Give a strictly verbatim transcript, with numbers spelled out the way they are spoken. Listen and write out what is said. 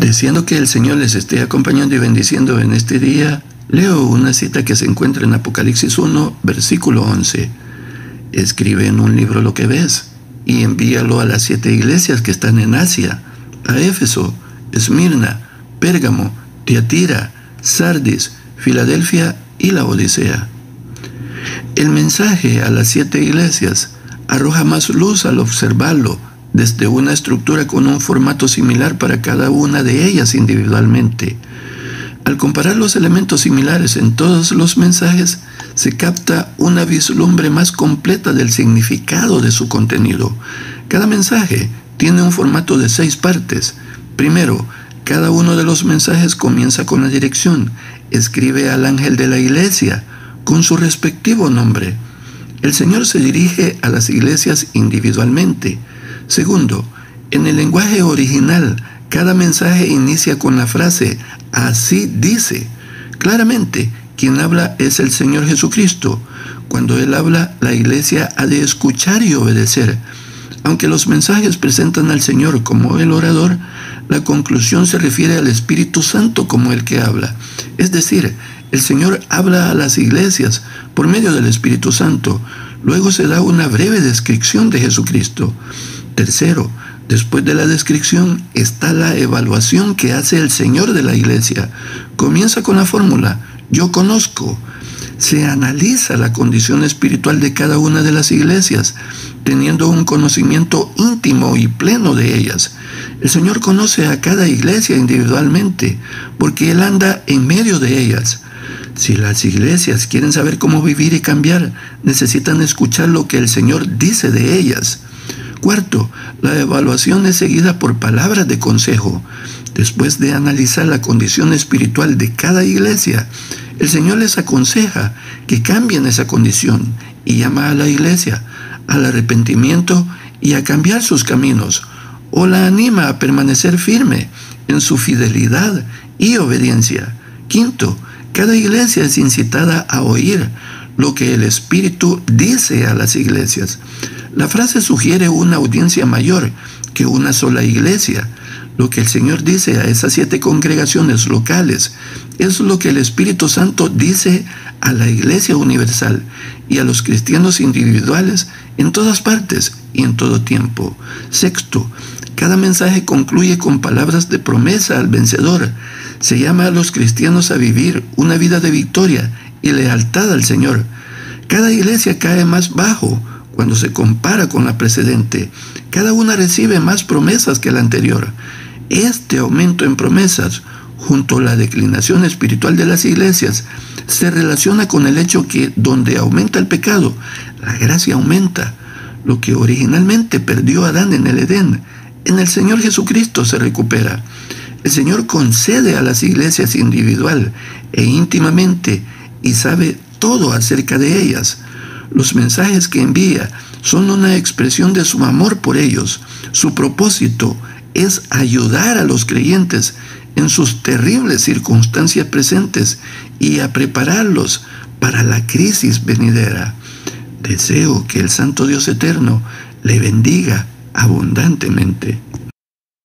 Deseando que el Señor les esté acompañando y bendiciendo en este día, leo una cita que se encuentra en Apocalipsis uno, versículo once. Escribe en un libro lo que ves y envíalo a las siete iglesias que están en Asia, a Éfeso, Esmirna, Pérgamo, Tiatira, Sardis, Filadelfia y la Odisea. El mensaje a las siete iglesias arroja más luz al observarlo desde una estructura con un formato similar para cada una de ellas individualmente. Al comparar los elementos similares en todos los mensajes, se capta una vislumbre más completa del significado de su contenido. Cada mensaje tiene un formato de seis partes. Primero, cada uno de los mensajes comienza con la dirección. Escribe al ángel de la iglesia con su respectivo nombre. El Señor se dirige a las iglesias individualmente. Segundo, en el lenguaje original, cada mensaje inicia con la frase "así dice". Claramente, quien habla es el Señor Jesucristo. Cuando Él habla, la iglesia ha de escuchar y obedecer. Aunque los mensajes presentan al Señor como el orador, la conclusión se refiere al Espíritu Santo como el que habla. Es decir, el Señor habla a las iglesias por medio del Espíritu Santo. Luego se da una breve descripción de Jesucristo. Tercero, después de la descripción está la evaluación que hace el Señor de la iglesia. Comienza con la fórmula "yo conozco". Se analiza la condición espiritual de cada una de las iglesias, teniendo un conocimiento íntimo y pleno de ellas. El Señor conoce a cada iglesia individualmente, porque Él anda en medio de ellas. Si las iglesias quieren saber cómo vivir y cambiar, necesitan escuchar lo que el Señor dice de ellas. Cuarto, la evaluación es seguida por palabras de consejo. Después de analizar la condición espiritual de cada iglesia, el Señor les aconseja que cambien esa condición y llama a la iglesia al arrepentimiento y a cambiar sus caminos, o la anima a permanecer firme en su fidelidad y obediencia. Quinto, cada iglesia es incitada a oír lo que el Espíritu dice a las iglesias. La frase sugiere una audiencia mayor que una sola iglesia. Lo que el Señor dice a esas siete congregaciones locales es lo que el Espíritu Santo dice a la Iglesia Universal y a los cristianos individuales en todas partes y en todo tiempo. Sexto, cada mensaje concluye con palabras de promesa al vencedor. Se llama a los cristianos a vivir una vida de victoria y lealtad al Señor. Cada iglesia cae más bajo cuando se compara con la precedente. Cada una recibe más promesas que la anterior. Este aumento en promesas, junto a la declinación espiritual de las iglesias, se relaciona con el hecho que donde aumenta el pecado, la gracia aumenta. Lo que originalmente perdió Adán en el Edén, en el Señor Jesucristo se recupera. El Señor concede a las iglesias individual e íntimamente y sabe todo acerca de ellas. Los mensajes que envía son una expresión de su amor por ellos. Su propósito es ayudar a los creyentes en sus terribles circunstancias presentes y a prepararlos para la crisis venidera. Deseo que el Santo Dios Eterno le bendiga abundantemente.